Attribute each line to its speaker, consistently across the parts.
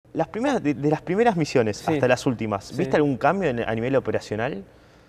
Speaker 1: De las primeras misiones
Speaker 2: Sí.
Speaker 1: hasta las últimas,
Speaker 2: Sí.
Speaker 1: ¿viste algún cambio a nivel operacional?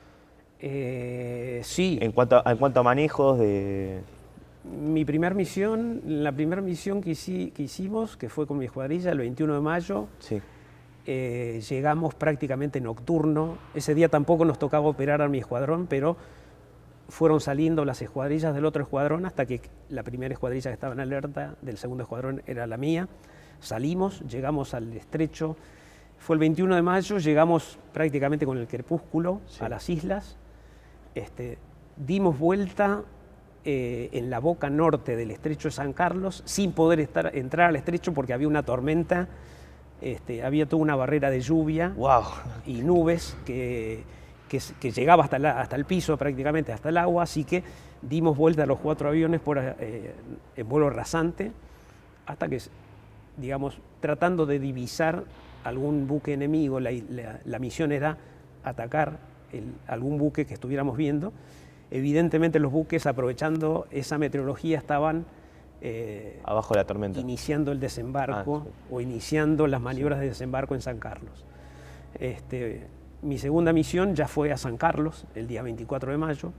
Speaker 2: Sí.
Speaker 1: En cuanto a manejos de...
Speaker 2: La primera misión que hicimos, que fue con mi escuadrilla, el 21 de mayo,
Speaker 1: Sí.
Speaker 2: llegamos prácticamente nocturno. Ese día tampoco nos tocaba operar a mi escuadrón, pero fueron saliendo las escuadrillas del otro escuadrón hasta que la primera escuadrilla que estaba en alerta del segundo escuadrón era la mía. Salimos, llegamos al estrecho. Fue el 21 de mayo, llegamos prácticamente con el crepúsculo
Speaker 1: Sí.
Speaker 2: a las islas. Dimos vuelta en la boca norte del estrecho de San Carlos sin poder entrar al estrecho porque había una tormenta, había toda una barrera de lluvia
Speaker 1: ¡Wow!
Speaker 2: y nubes que llegaba hasta el piso prácticamente, hasta el agua, así que dimos vuelta a los 4 aviones en vuelo rasante hasta que, digamos, tratando de divisar algún buque enemigo, la misión era atacar algún buque que estuviéramos viendo. Evidentemente los buques, aprovechando esa meteorología, estaban
Speaker 1: Abajo de la tormenta.
Speaker 2: iniciando el desembarco o iniciando las maniobras de desembarco en San Carlos. Mi segunda misión ya fue a San Carlos, el día 24 de mayo.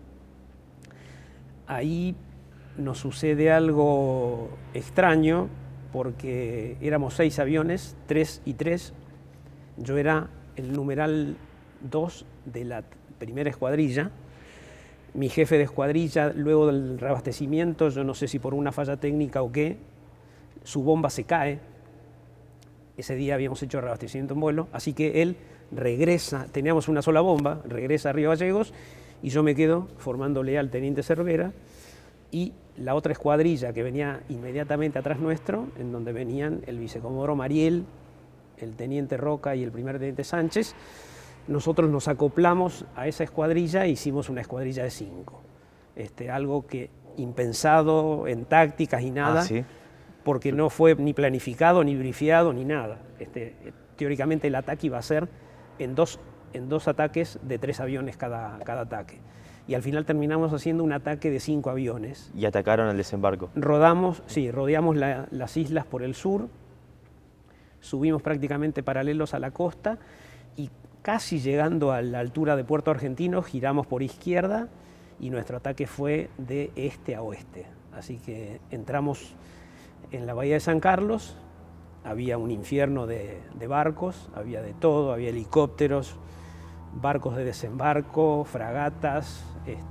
Speaker 2: Ahí nos sucede algo extraño porque éramos 6 aviones, 3 y 3. Yo era el numeral 2 de la primera escuadrilla. Mi jefe de escuadrilla, luego del reabastecimiento, yo no sé si por una falla técnica o qué, su bomba se cae. Ese día habíamos hecho reabastecimiento en vuelo, así que él regresa, teníamos una sola bomba, regresa a Río Gallegos y yo me quedo formándole al teniente Cervera y la otra escuadrilla que venía inmediatamente atrás nuestro, en donde venían el vicecomodoro Mariel, el teniente Roca y el primer teniente Sánchez. Nosotros nos acoplamos a esa escuadrilla e hicimos una escuadrilla de 5. Algo que impensado en tácticas y nada,
Speaker 1: ¿Sí?
Speaker 2: porque no fue ni planificado, ni brifeado, ni nada. Teóricamente el ataque iba a ser en dos ataques de 3 aviones cada ataque. Y al final terminamos haciendo un ataque de 5 aviones.
Speaker 1: Y atacaron al desembarco.
Speaker 2: Rodeamos las islas por el sur, subimos prácticamente paralelos a la costa y casi llegando a la altura de Puerto Argentino giramos por izquierda y nuestro ataque fue de este a oeste. Así que entramos en la bahía de San Carlos, había un infierno de barcos, había de todo, había helicópteros, barcos de desembarco, fragatas,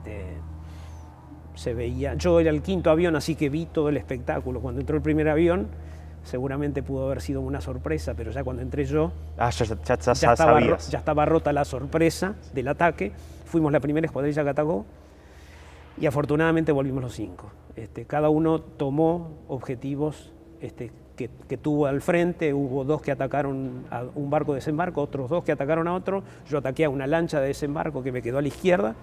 Speaker 2: se veía. Yo era el 5.º avión, así que vi todo el espectáculo. Cuando entró el primer avión, seguramente pudo haber sido una sorpresa, pero ya cuando entré yo, ya estaba rota la sorpresa del ataque. Fuimos la primera escuadrilla que atacó y afortunadamente volvimos los 5. Cada uno tomó objetivos que tuvo al frente. Hubo 2 que atacaron a un barco de desembarco, otros 2 que atacaron a otro. Yo ataqué a una lancha de desembarco que me quedó a la izquierda.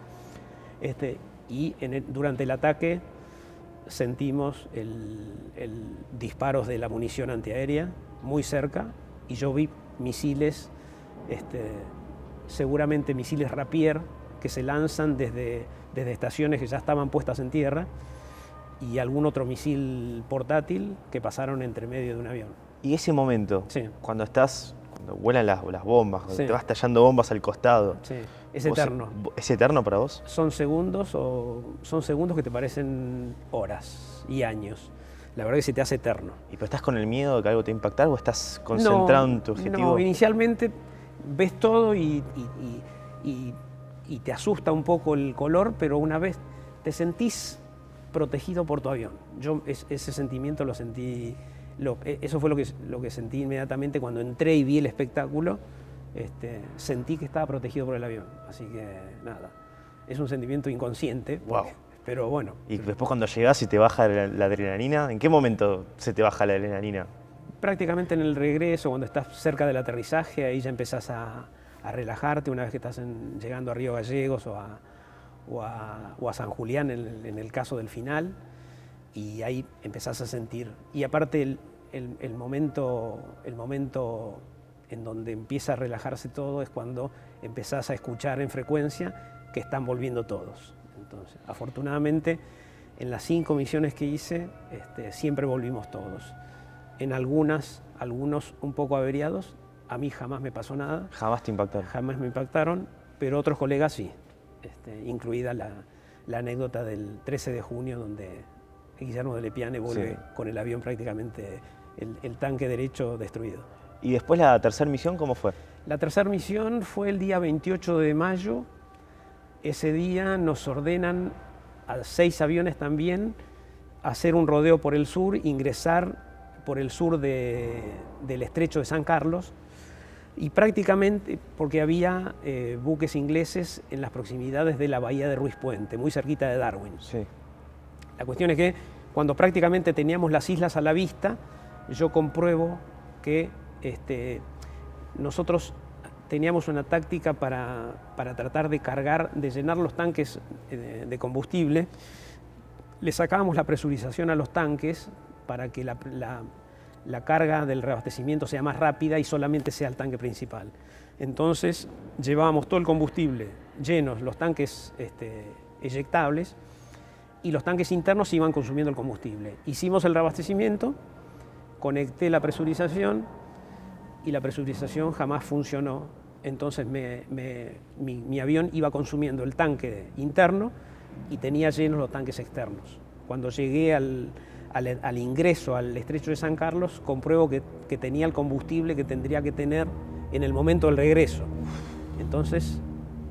Speaker 2: Durante el ataque sentimos el disparos de la munición antiaérea muy cerca y yo vi misiles, seguramente misiles Rapier, que se lanzan desde estaciones que ya estaban puestas en tierra y algún otro misil portátil que pasaron entre medio de un avión.
Speaker 1: Y ese momento,
Speaker 2: Sí.
Speaker 1: cuando vuelan las bombas, cuando
Speaker 2: Sí.
Speaker 1: te vas tallando bombas al costado.
Speaker 2: Sí, es eterno.
Speaker 1: ¿Es eterno para vos?
Speaker 2: Son segundos que te parecen horas y años. La verdad que se te hace eterno.
Speaker 1: ¿Y pero estás con el miedo de que algo te va a impactar o estás concentrado en tu objetivo?
Speaker 2: No, inicialmente ves todo y te asusta un poco el color, pero una vez te sentís protegido por tu avión. Yo ese sentimiento lo sentí, eso fue lo que sentí inmediatamente cuando entré y vi el espectáculo. Sentí que estaba protegido por el avión. Así que nada, es un sentimiento inconsciente.
Speaker 1: Wow.
Speaker 2: Pero bueno.
Speaker 1: Y después cuando llegás y te baja la adrenalina, ¿en qué momento se te baja la adrenalina?
Speaker 2: Prácticamente en el regreso, cuando estás cerca del aterrizaje, ahí ya empezás a relajarte una vez que estás llegando a Río Gallegos o a San Julián en el caso del final, y ahí empezás a sentir. Y aparte el momento en donde empieza a relajarse todo es cuando empezás a escuchar en frecuencia que están volviendo todos. Entonces, afortunadamente, en las 5 misiones que hice, siempre volvimos todos. en algunos un poco averiados. A mí jamás me pasó nada.
Speaker 1: Jamás te impactaron.
Speaker 2: Jamás me impactaron, pero otros colegas sí, incluida la anécdota del 13 de junio, donde Guillermo de Lepiane vuelve con el avión prácticamente, el tanque derecho destruido.
Speaker 1: ¿Y después la tercera misión cómo fue?
Speaker 2: La tercera misión fue el día 28 de mayo. Ese día nos ordenan a 6 aviones también hacer un rodeo por el sur, ingresar por el sur del estrecho de San Carlos, y prácticamente porque había buques ingleses en las proximidades de la bahía de Ruiz Puente, muy cerquita de Darwin.
Speaker 1: Sí.
Speaker 2: La cuestión es que cuando prácticamente teníamos las islas a la vista, yo compruebo que nosotros teníamos una táctica para tratar de cargar, de llenar los tanques de combustible. Le sacábamos la presurización a los tanques para que la carga del reabastecimiento sea más rápida y solamente sea el tanque principal. Entonces llevábamos todo el combustible llenos, los tanques eyectables, y los tanques internos iban consumiendo el combustible. Hicimos el reabastecimiento, conecté la presurización y la presurización jamás funcionó. Entonces mi avión iba consumiendo el tanque interno y tenía llenos los tanques externos. Cuando llegué al ingreso al estrecho de San Carlos, compruebo que tenía el combustible que tendría que tener en el momento del regreso. Entonces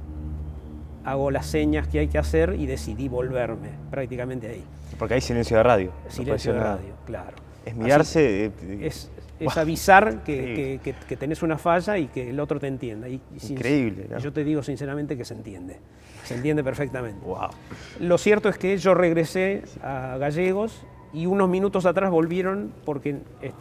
Speaker 2: hago las señas que hay que hacer y decidí volverme prácticamente ahí.
Speaker 1: Porque hay silencio de radio.
Speaker 2: Silencio de radio, claro.
Speaker 1: Es mirarse...
Speaker 2: Es avisar que tenés una falla y que el otro te entienda.
Speaker 1: Increíble, ¿no?
Speaker 2: Yo te digo sinceramente que se entiende perfectamente.
Speaker 1: Wow.
Speaker 2: Lo cierto es que yo regresé a Gallegos y unos minutos atrás volvieron porque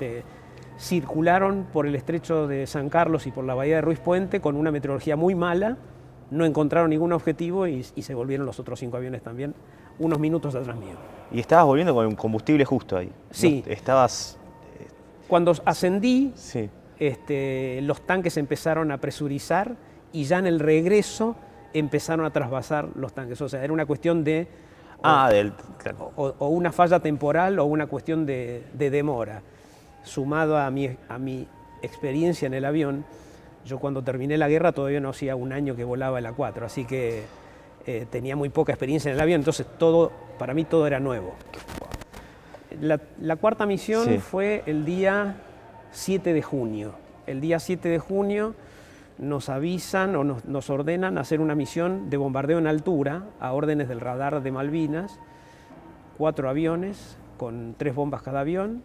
Speaker 2: circularon por el estrecho de San Carlos y por la bahía de Ruiz Puente con una meteorología muy mala, no encontraron ningún objetivo y se volvieron los otros 5 aviones también, unos minutos atrás mío.
Speaker 1: ¿Y estabas volviendo con el combustible justo ahí?
Speaker 2: Sí.
Speaker 1: ¿No? Estabas...
Speaker 2: Cuando ascendí,
Speaker 1: sí.
Speaker 2: Los tanques empezaron a presurizar y ya en el regreso empezaron a trasvasar los tanques. O sea, era una cuestión de...
Speaker 1: claro.
Speaker 2: o una falla temporal o una cuestión de demora. Sumado a mi experiencia en el avión, yo cuando terminé la guerra todavía no hacía un año que volaba el A4, así que tenía muy poca experiencia en el avión, entonces para mí todo era nuevo. La cuarta misión fue el día 7 de junio. El día 7 de junio nos avisan o nos ordenan hacer una misión de bombardeo en altura a órdenes del radar de Malvinas, 4 aviones con 3 bombas cada avión,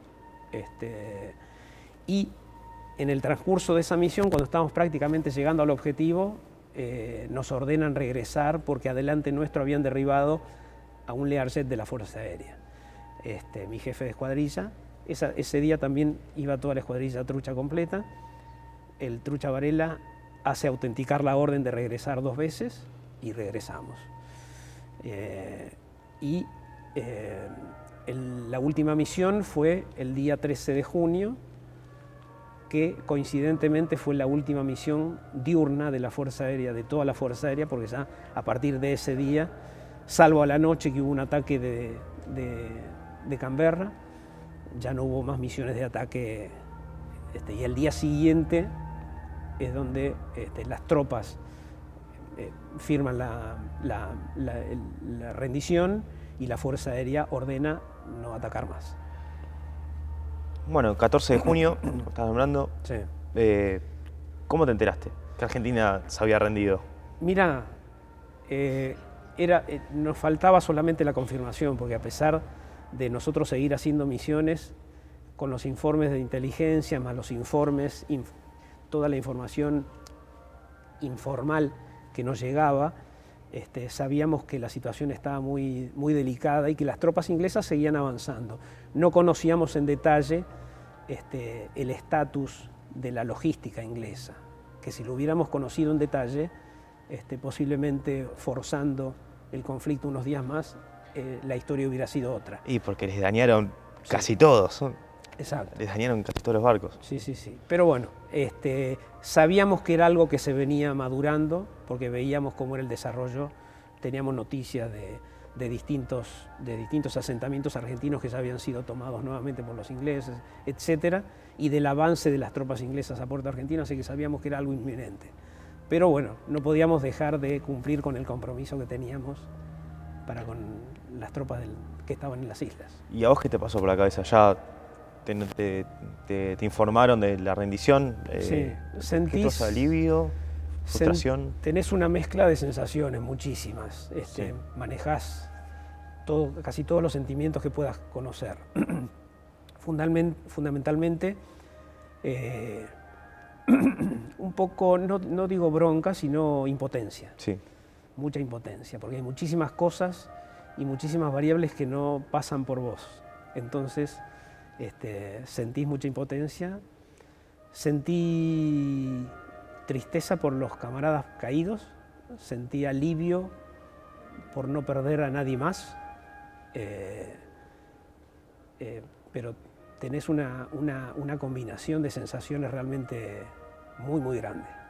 Speaker 2: y en el transcurso de esa misión, cuando estábamos prácticamente llegando al objetivo, nos ordenan regresar porque adelante nuestro habían derribado a un Learjet de la Fuerza Aérea. Mi jefe de escuadrilla, ese día también iba toda la escuadrilla trucha completa. El trucha Varela hace autenticar la orden de regresar 2 veces y regresamos. La última misión fue el día 13 de junio, que coincidentemente fue la última misión diurna de la Fuerza Aérea, de toda la Fuerza Aérea, porque ya a partir de ese día, salvo a la noche que hubo un ataque de Canberra, ya no hubo más misiones de ataque, y el día siguiente es donde las tropas firman la rendición y la Fuerza Aérea ordena no atacar más.
Speaker 1: Bueno, 14 de junio, estás nombrando.
Speaker 2: Sí.
Speaker 1: ¿Cómo te enteraste que Argentina se había rendido?
Speaker 2: Mira, nos faltaba solamente la confirmación, porque a pesar de nosotros seguir haciendo misiones con los informes de inteligencia, más los informes, toda la información informal que nos llegaba, sabíamos que la situación estaba muy, muy delicada y que las tropas inglesas seguían avanzando. No conocíamos en detalle el estatus de la logística inglesa, que si lo hubiéramos conocido en detalle, posiblemente forzando el conflicto unos días más, la historia hubiera sido otra.
Speaker 1: Y porque les dañaron casi todos.
Speaker 2: Exacto.
Speaker 1: Les dañaron casi todos los barcos.
Speaker 2: Sí, sí, sí. Pero bueno, sabíamos que era algo que se venía madurando, porque veíamos cómo era el desarrollo, teníamos noticias de distintos asentamientos argentinos que ya habían sido tomados nuevamente por los ingleses, etcétera, y del avance de las tropas inglesas a Puerto Argentino, así que sabíamos que era algo inminente. Pero bueno, no podíamos dejar de cumplir con el compromiso que teníamos para con las tropas que estaban en las islas.
Speaker 1: ¿Y a vos qué te pasó por la cabeza? ¿Ya te informaron de la rendición?
Speaker 2: Sí,
Speaker 1: ¿Qué cosa? ¿Alivio? ¿Frustración?
Speaker 2: Tenés una mezcla de sensaciones, muchísimas.
Speaker 1: Sí.
Speaker 2: Manejás casi todos los sentimientos que puedas conocer. Fundamentalmente, un poco, no digo bronca, sino impotencia.
Speaker 1: Sí.
Speaker 2: Mucha impotencia, porque hay muchísimas cosas y muchísimas variables que no pasan por vos. Entonces, sentís mucha impotencia, sentí tristeza por los camaradas caídos, sentí alivio por no perder a nadie más, pero tenés una combinación de sensaciones realmente muy, muy grande.